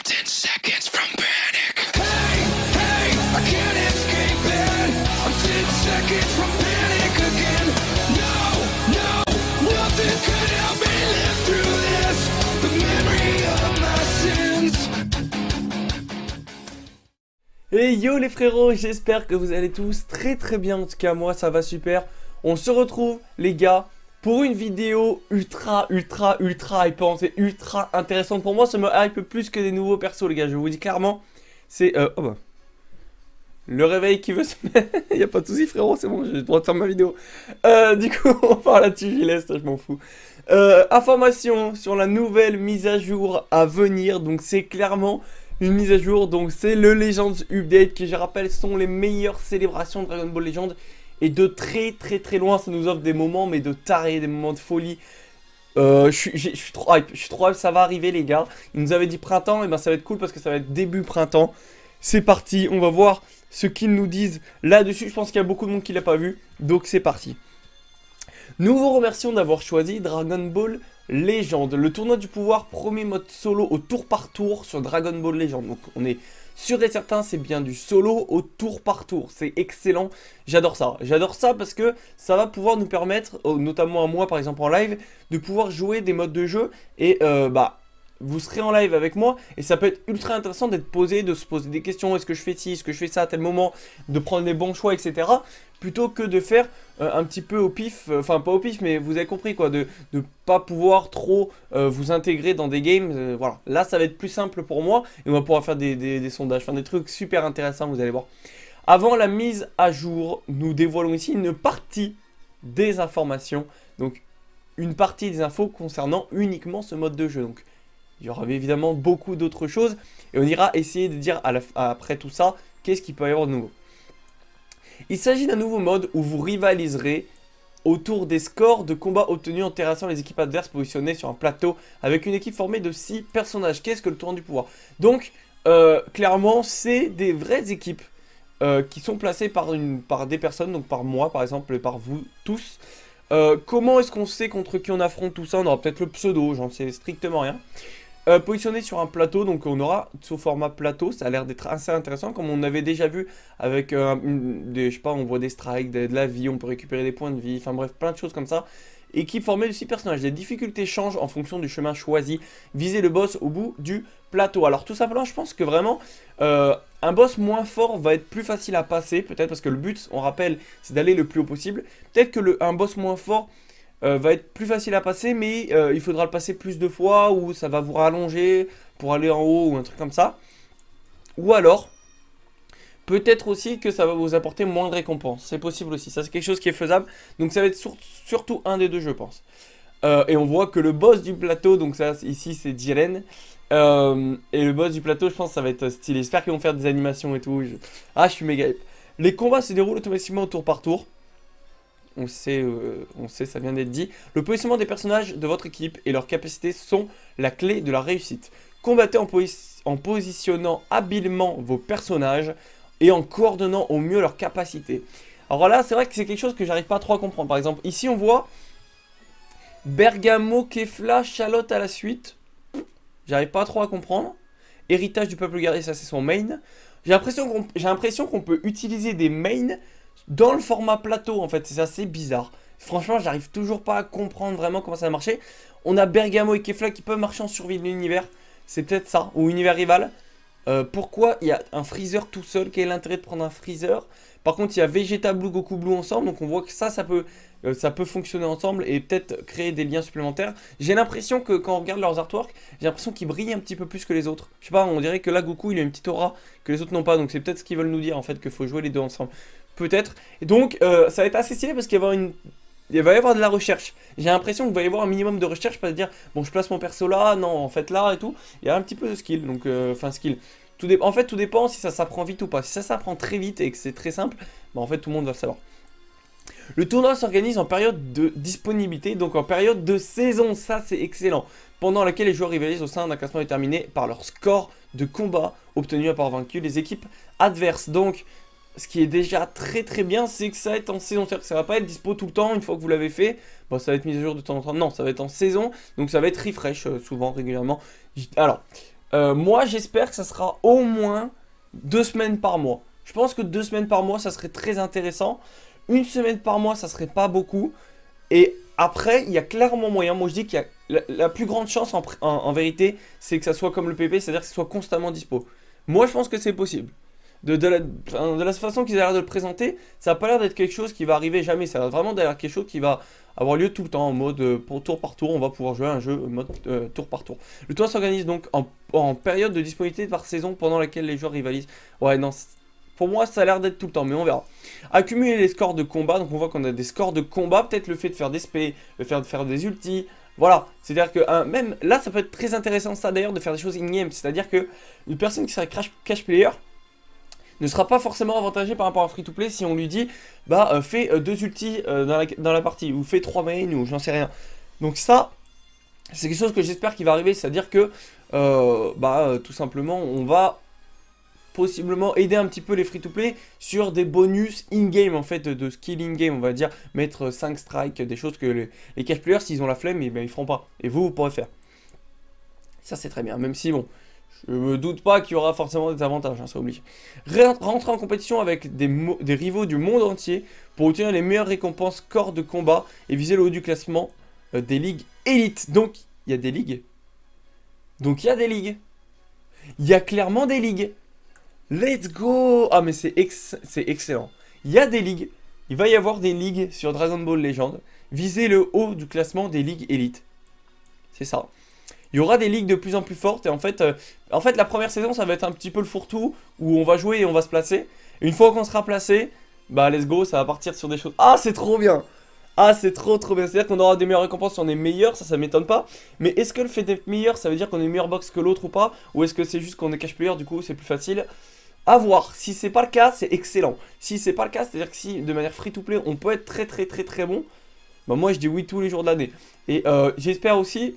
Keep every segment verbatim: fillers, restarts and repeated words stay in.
ten seconds from panic. Hey, hey, I can't escape it. I'm ten seconds from panic again. No, no, nothing could help me live through this. The memory of my sins. Et yo les frérots, j'espère que vous allez tous très très bien. En tout cas moi ça va super. On se retrouve les gars pour une vidéo ultra ultra ultra hypante et ultra intéressante. Pour moi ça me hype plus que des nouveaux persos les gars, je vous dis clairement. C'est euh, oh bah. Le réveil qui veut se mettre. Y'a pas de soucis frérot, c'est bon, j'ai le droit de faire ma vidéo. euh, Du coup on part là-dessus, j'y laisse, je m'en fous. euh, Information sur la nouvelle mise à jour à venir. Donc c'est clairement une mise à jour, donc c'est le Legends Update qui, je rappelle, sont les meilleures célébrations de Dragon Ball Legends. Et de très très très loin, ça nous offre des moments, mais de taré, des moments de folie. Euh, je suis, je suis trop hype, je suis trop hype, ça va arriver les gars. Ils nous avaient dit printemps, et ben ça va être cool parce que ça va être début printemps. C'est parti, on va voir ce qu'ils nous disent là-dessus. Je pense qu'il y a beaucoup de monde qui l'a pas vu, donc c'est parti. Nous vous remercions d'avoir choisi Dragon Ball Legends, le tournoi du pouvoir, premier mode solo au tour par tour sur Dragon Ball Legends. Donc on est sûr et certain, c'est bien du solo au tour par tour, c'est excellent, j'adore ça. J'adore ça parce que ça va pouvoir nous permettre, notamment à moi par exemple en live, de pouvoir jouer des modes de jeu et euh, bah... vous serez en live avec moi et ça peut être ultra intéressant d'être posé, de se poser des questions. Est-ce que je fais ci, est-ce que je fais ça à tel moment, de prendre les bons choix, et cetera. Plutôt que de faire euh, un petit peu au pif, enfin euh, pas au pif, mais vous avez compris quoi, de ne pas pouvoir trop euh, vous intégrer dans des games. Euh, voilà, là ça va être plus simple pour moi et on va pouvoir faire des, des, des sondages, faire des trucs super intéressants, vous allez voir. Avant la mise à jour, nous dévoilons ici une partie des informations. Donc une partie des infos concernant uniquement ce mode de jeu. Donc il y aura évidemment beaucoup d'autres choses et on ira essayer de dire à la, après tout ça qu'est-ce qu'il peut y avoir de nouveau. Il s'agit d'un nouveau mode où vous rivaliserez autour des scores de combat obtenus en terrassant les équipes adverses positionnées sur un plateau avec une équipe formée de six personnages. Qu'est-ce que le tournoi du pouvoir? Donc euh, clairement c'est des vraies équipes euh, qui sont placées par, une, par des personnes, donc par moi par exemple et par vous tous. Euh, comment est-ce qu'on sait contre qui on affronte tout ça? On aura peut-être le pseudo, j'en sais strictement rien. Euh, positionné sur un plateau, donc on aura sous format plateau, ça a l'air d'être assez intéressant comme on avait déjà vu avec euh, une, des, je sais pas, on voit des strikes, de, de la vie, on peut récupérer des points de vie, enfin bref, plein de choses comme ça. Équipe formée de six personnages, les difficultés changent en fonction du chemin choisi, visez le boss au bout du plateau. Alors tout simplement, je pense que vraiment, euh, un boss moins fort va être plus facile à passer, peut-être parce que le but, on rappelle, c'est d'aller le plus haut possible. Peut-être que le, un boss moins fort Euh, va être plus facile à passer, mais euh, il faudra le passer plus de fois, ou ça va vous rallonger pour aller en haut, ou un truc comme ça. Ou alors, peut-être aussi que ça va vous apporter moins de récompenses. C'est possible aussi, ça c'est quelque chose qui est faisable. Donc ça va être sur surtout un des deux, je pense. Euh, et on voit que le boss du plateau, donc ça ici c'est Jiren. Euh, et le boss du plateau, je pense que ça va être stylé. J'espère qu'ils vont faire des animations et tout. Je... Ah, je suis méga hype. Les combats se déroulent automatiquement tour par tour. On sait, euh, on sait, ça vient d'être dit. Le positionnement des personnages de votre équipe et leurs capacités sont la clé de la réussite. Combattez en, posi en positionnant habilement vos personnages et en coordonnant au mieux leurs capacités. Alors là, c'est vrai que c'est quelque chose que j'arrive pas trop à comprendre. Par exemple, ici on voit Bergamo, Kefla, Charlotte à la suite. J'arrive pas trop à comprendre. Héritage du peuple guerrier, ça c'est son main. J'ai l'impression qu'on j'ai l'impression qu'on peut utiliser des mains dans le format plateau en fait, c'est assez bizarre. Franchement, j'arrive toujours pas à comprendre vraiment comment ça va marcher. On a Bergamo et Kefla qui peuvent marcher en survie de l'univers. C'est peut-être ça, ou univers rival. Euh, pourquoi il y a un Freezer tout seul? Quel est l'intérêt de prendre un Freezer? Par contre, il y a Vegeta Blue, Goku Blue ensemble. Donc on voit que ça, ça peut, euh, ça peut fonctionner ensemble et peut-être créer des liens supplémentaires. J'ai l'impression que quand on regarde leurs artworks, j'ai l'impression qu'ils brillent un petit peu plus que les autres. Je sais pas, on dirait que là, Goku, il a une petite aura que les autres n'ont pas. Donc c'est peut-être ce qu'ils veulent nous dire en fait, qu'il faut jouer les deux ensemble. Peut-être. Et donc, euh, ça va être assez stylé parce qu'il va y avoir une... il va y avoir de la recherche. J'ai l'impression qu'il va y avoir un minimum de recherche. Pas de dire, bon, je place mon perso là, non, en fait là et tout. Il y a un petit peu de skill. Donc, enfin, euh, skill. Tout dé... En fait, tout dépend si ça s'apprend vite ou pas. Si ça s'apprend très vite et que c'est très simple, bah, en fait, tout le monde va le savoir. Le tournoi s'organise en période de disponibilité, donc en période de saison. Ça, c'est excellent. Pendant laquelle les joueurs rivalisent au sein d'un classement déterminé par leur score de combat obtenu à part vaincu les équipes adverses. Donc, ce qui est déjà très très bien, c'est que ça va être en saison. C'est-à-dire que ça va pas être dispo tout le temps une fois que vous l'avez fait. Bon, ça va être mis à jour de temps en temps. Non, ça va être en saison. Donc ça va être refresh euh, souvent, régulièrement. Alors, Euh, moi, j'espère que ça sera au moins deux semaines par mois. Je pense que deux semaines par mois, ça serait très intéressant. Une semaine par mois, ça serait pas beaucoup. Et après, il y a clairement moyen. Moi, je dis qu'il y a la, la plus grande chance en, en, en vérité, c'est que ça soit comme le P P, c'est-à-dire que ça soit constamment dispo. Moi, je pense que c'est possible. De, de, la, de la façon qu'ils ont l'air de le présenter, ça n'a pas l'air d'être quelque chose qui va arriver jamais. Ça a vraiment l'air quelque chose qui va avoir lieu tout le temps en mode euh, pour tour par tour. On va pouvoir jouer à un jeu en mode euh, tour par tour. Le tournoi s'organise donc en, en période de disponibilité par saison pendant laquelle les joueurs rivalisent. Ouais, non, pour moi ça a l'air d'être tout le temps, mais on verra. Accumuler les scores de combat, donc on voit qu'on a des scores de combat. Peut-être le fait de faire des spé, le fait de faire des ultis. Voilà, c'est-à-dire que hein, même là ça peut être très intéressant ça d'ailleurs de faire des choses in-game. C'est-à-dire que une personne qui serait cash, cash player ne sera pas forcément avantagé par rapport à free-to-play si on lui dit bah euh, fais euh, deux ultis euh, dans, la, dans la partie ou fais trois mains ou j'en sais rien. Donc ça c'est quelque chose que j'espère qu'il va arriver, c'est-à-dire que euh, bah euh, tout simplement on va possiblement aider un petit peu les free-to-play sur des bonus in-game en fait, de, de skill in-game, on va dire mettre cinq strikes, des choses que les, les cash players s'ils ont la flemme, et ben, ils feront pas, et vous vous pourrez faire. Ça c'est très bien, même si bon, je me doute pas qu'il y aura forcément des avantages, hein, c'est obligé. Rentrer en compétition avec des, des rivaux du monde entier pour obtenir les meilleures récompenses corps de combat et viser le haut du classement euh, des ligues élites. Donc, il y a des ligues. Donc, il y a des ligues. Il y a clairement des ligues. Let's go! Ah, mais c'est ex excellent. Il y a des ligues. Il va y avoir des ligues sur Dragon Ball Legends. Viser le haut du classement des ligues élites. C'est ça. Il y aura des ligues de plus en plus fortes et en fait, euh, en fait la première saison ça va être un petit peu le fourre-tout où on va jouer et on va se placer. Et une fois qu'on sera placé, bah let's go, ça va partir sur des choses. Ah c'est trop bien! Ah c'est trop trop bien, c'est-à-dire qu'on aura des meilleures récompenses si on est meilleur, ça ça m'étonne pas. Mais est-ce que le fait d'être meilleur ça veut dire qu'on est meilleur box que l'autre ou pas? Ou est-ce que c'est juste qu'on est cash player du coup c'est plus facile? À voir, si c'est pas le cas c'est excellent. Si c'est pas le cas, c'est-à-dire que si de manière free to play on peut être très très très très bon, bah moi je dis oui tous les jours de l'année. Et euh, j'espère aussi...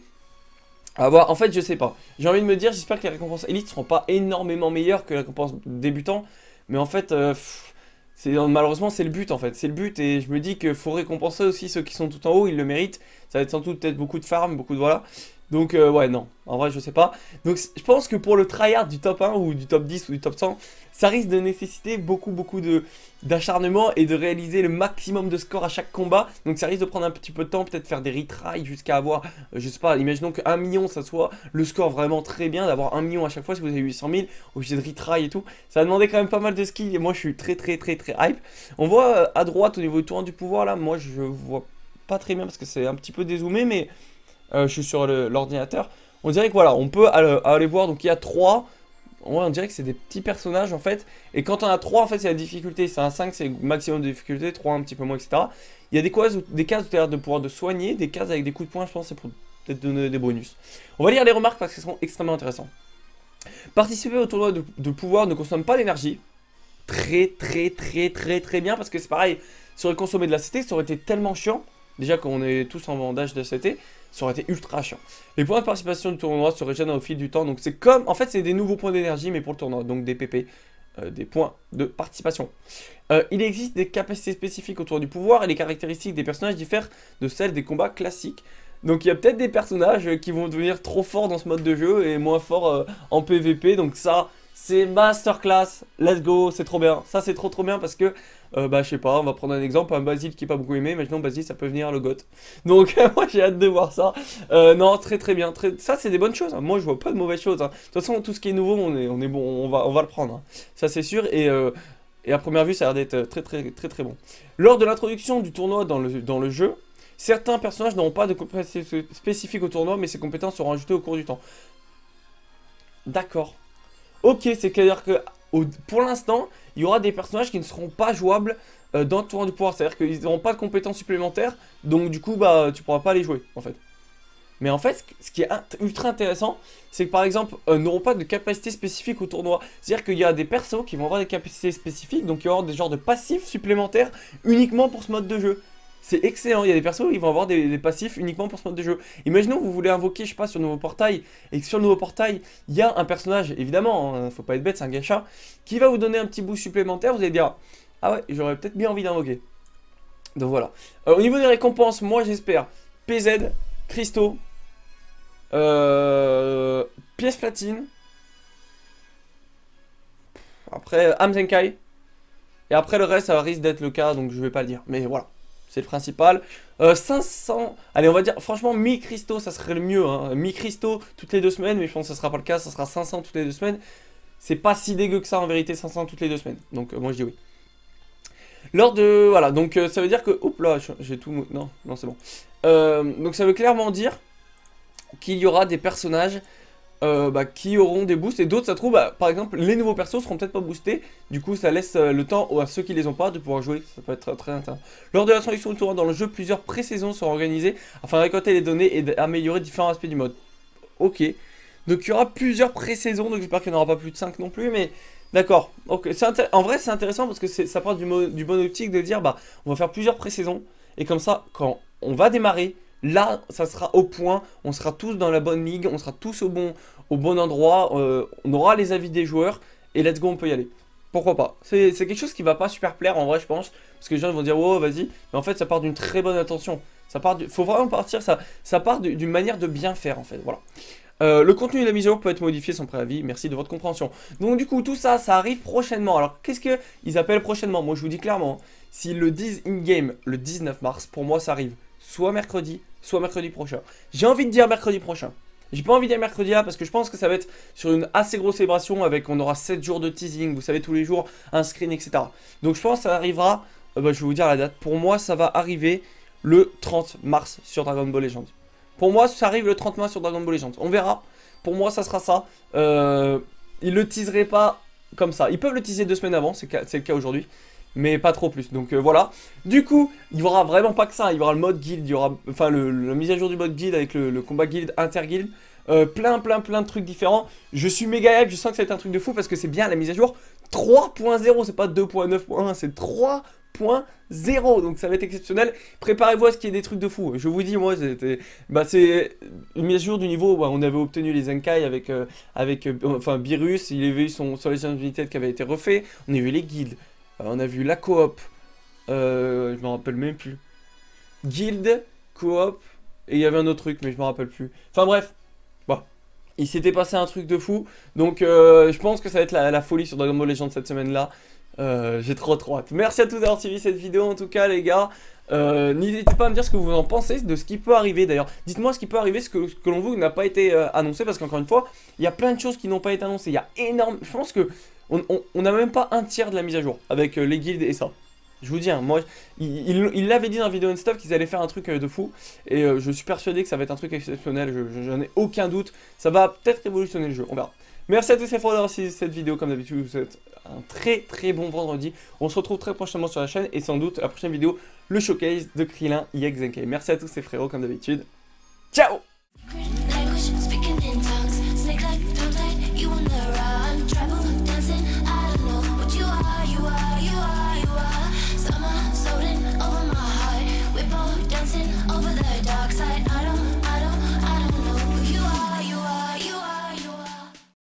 Ah bah, en fait, je sais pas. J'ai envie de me dire, j'espère que les récompenses élites seront pas énormément meilleures que les récompenses débutants. Mais en fait, euh, c'est malheureusement, c'est le but en fait. C'est le but et je me dis qu'il faut récompenser aussi ceux qui sont tout en haut, ils le méritent. Ça va être sans doute peut-être beaucoup de farm, beaucoup de voilà. Donc euh, ouais, non. En vrai, je sais pas. Donc je pense que pour le tryhard du top un ou du top dix ou du top cent, ça risque de nécessiter beaucoup beaucoup de d'acharnement et de réaliser le maximum de score à chaque combat. Donc ça risque de prendre un petit peu de temps, peut-être faire des retries jusqu'à avoir, euh, je sais pas, imaginons que un million ça soit le score vraiment très bien, d'avoir un million à chaque fois si vous avez huit cent mille, obligé de retry et tout. Ça va demander quand même pas mal de skills et moi je suis très très très très hype. On voit euh, à droite au niveau du tournoi du pouvoir là, moi je vois pas très bien parce que c'est un petit peu dézoomé mais euh, je suis sur l'ordinateur. On dirait que voilà, on peut aller, aller voir, donc il y a trois. Ouais, on dirait que c'est des petits personnages en fait. Et quand on a trois en fait c'est la difficulté. C'est un cinq c'est le maximum de difficulté, trois un petit peu moins, et cetera. Il y a des cases, des cases où tu as l'air de pouvoir de soigner, des cases avec des coups de poing, je pense c'est pour peut-être donner des bonus. On va lire les remarques parce qu'elles sont extrêmement intéressantes. Participer au tournoi de, de pouvoir ne consomme pas d'énergie. Très très très très très bien parce que c'est pareil, ça aurait consommé de la C T, ça aurait été tellement chiant. Déjà qu'on est tous en vendage de C T, ça aurait été ultra chiant. Les points de participation du tournoi se régènent au fil du temps. Donc c'est comme, en fait c'est des nouveaux points d'énergie mais pour le tournoi. Donc des P P, euh, des points de participation. Euh, il existe des capacités spécifiques autour du pouvoir et les caractéristiques des personnages diffèrent de celles des combats classiques. Donc il y a peut-être des personnages qui vont devenir trop forts dans ce mode de jeu et moins forts euh, en P V P. Donc ça, c'est masterclass, let's go, c'est trop bien. Ça c'est trop trop bien parce que, euh, bah je sais pas, on va prendre un exemple, un Basile qui est pas beaucoup aimé, imaginons Basile ça peut venir le goth. Donc moi j'ai hâte de voir ça. Euh, non, très très bien, très... ça c'est des bonnes choses, hein. Moi je vois pas de mauvaises choses, hein. De toute façon tout ce qui est nouveau on est, on est bon, on va, on va le prendre, hein. Ça c'est sûr et... Euh, Et à première vue, ça a l'air d'être très très très très bon. Lors de l'introduction du tournoi dans le, dans le jeu, certains personnages n'auront pas de compétences spécifiques au tournoi, mais ces compétences seront ajoutées au cours du temps. D'accord. Ok, c'est-à-dire que au, pour l'instant, il y aura des personnages qui ne seront pas jouables euh, dans le tournoi du pouvoir. C'est-à-dire qu'ils n'auront pas de compétences supplémentaires, donc du coup, bah, tu pourras pas les jouer, en fait. Mais en fait, ce qui est ultra intéressant, c'est que par exemple, euh, n'auront pas de capacité spécifique au tournoi. C'est-à-dire qu'il y a des persos qui vont avoir des capacités spécifiques, donc il y aura des genres de passifs supplémentaires uniquement pour ce mode de jeu. C'est excellent, il y a des persos qui vont avoir des, des passifs uniquement pour ce mode de jeu. Imaginons que vous voulez invoquer, je sais pas, sur le nouveau portail, et que sur le nouveau portail, il y a un personnage, évidemment, hein, faut pas être bête, c'est un gacha, qui va vous donner un petit boost supplémentaire, vous allez dire, ah ouais, j'aurais peut-être bien envie d'invoquer. Donc voilà. Euh, au niveau des récompenses, moi j'espère P Z, cristaux, Euh, pièces platine Après, euh, Am Zenkai. Et après le reste, ça risque d'être le cas, donc je vais pas le dire. Mais voilà, c'est le principal. Euh, cinq cents, allez, on va dire, franchement, mi cristaux, ça serait le mieux. Hein. mi cristaux toutes les deux semaines, mais je pense que ça sera pas le cas, ça sera cinq cents toutes les deux semaines. C'est pas si dégueu que ça en vérité, cinq cents toutes les deux semaines. Donc euh, moi je dis oui. Lors de, voilà, donc euh, ça veut dire que, oups là, j'ai tout, non, non c'est bon. Euh, donc ça veut clairement dire qu'il y aura des personnages Euh, bah, qui auront des boosts et d'autres ça trouve bah, par exemple les nouveaux persos seront peut-être pas boostés, du coup ça laisse euh, le temps à ceux qui les ont pas de pouvoir jouer, ça peut être très, très intéressant. Lors de la transition du tournoi dans le jeu, plusieurs pré-saisons seront organisées afin de récolter les données et d'améliorer différents aspects du mode. Ok, donc il y aura plusieurs pré-saisons, donc j'espère qu'il n'y en aura pas plus de cinq non plus, mais d'accord, ok. En vrai c'est intéressant parce que ça part du, du bon optique de dire bah on va faire plusieurs pré-saisons et comme ça quand on va démarrer, là, ça sera au point, on sera tous dans la bonne ligue, on sera tous au bon, au bon endroit, euh, on aura les avis des joueurs, et let's go, on peut y aller. Pourquoi pas? C'est quelque chose qui va pas super plaire en vrai, je pense, parce que les gens vont dire, oh, vas-y, mais en fait, ça part d'une très bonne intention. Ça part du... Faut vraiment partir, ça, ça part d'une manière de bien faire, en fait, voilà. Euh, le contenu de la mise à jour peut être modifié sans préavis, merci de votre compréhension. Donc du coup, tout ça, ça arrive prochainement. Alors, qu'est-ce qu'ils appellent prochainement? Moi, je vous dis clairement, hein, si le disent in-game le dix-neuf mars, pour moi, ça arrive soit mercredi, soit mercredi prochain. J'ai envie de dire mercredi prochain. J'ai pas envie de dire mercredi là parce que je pense que ça va être sur une assez grosse célébration avec, on aura sept jours de teasing, vous savez, tous les jours, un screen, et cetera. Donc je pense que ça arrivera, euh, bah, je vais vous dire la date, pour moi ça va arriver le trente mars sur Dragon Ball Legends. Pour moi ça arrive le trente mars sur Dragon Ball Legends, on verra, pour moi ça sera ça. Euh, ils le teaseraient pas comme ça, ils peuvent le teaser deux semaines avant, c'est le cas aujourd'hui. Mais pas trop plus, donc euh, voilà. Du coup, il y aura vraiment pas que ça, il y aura le mode guild, il y aura, enfin le, la mise à jour du mode guild avec le, le combat guild, inter-guild, euh, plein plein plein de trucs différents. Je suis méga hype, je sens que ça va être un truc de fou parce que c'est bien la mise à jour trois point zéro, c'est pas deux point neuf point un, c'est trois point zéro, donc ça va être exceptionnel. Préparez-vous à ce qu'il y ait des trucs de fou, je vous dis, moi c'était, bah c'est une mise à jour du niveau, bah, on avait obtenu les Zenkai avec, euh, avec euh, enfin Beerus, il avait eu son Legends Unlimited qui avait été refait, on a eu les guilds. On a vu la coop, euh, je me rappelle même plus. Guild, coop, et il y avait un autre truc, mais je me rappelle plus. Enfin bref, bon, il s'était passé un truc de fou. Donc euh, je pense que ça va être la, la folie sur Dragon Ball Legends cette semaine-là. Euh, J'ai trop trop hâte. Merci à tous d'avoir suivi cette vidéo en tout cas les gars. Euh, N'hésitez pas à me dire ce que vous en pensez de ce qui peut arriver d'ailleurs. Dites-moi ce qui peut arriver, ce que, ce que l'on veut n'a pas été euh, annoncé, parce qu'encore une fois, il y a plein de choses qui n'ont pas été annoncées. Il y a énorme, je pense que on n'a même pas un tiers de la mise à jour avec euh, les guildes et ça. Je vous dis, hein, moi, il, il, il l'avait dit dans la vidéo and stuff qu'ils allaient faire un truc euh, de fou. Et euh, je suis persuadé que ça va être un truc exceptionnel, j'en ai aucun doute. Ça va peut-être révolutionner le jeu, on verra. Merci à tous et d'avoir suivi cette vidéo, comme d'habitude, je vous souhaite un très très bon vendredi. On se retrouve très prochainement sur la chaîne et sans doute la prochaine vidéo, le showcase de Krillin E X Zenkai. Merci à tous et frérots, comme d'habitude. Ciao!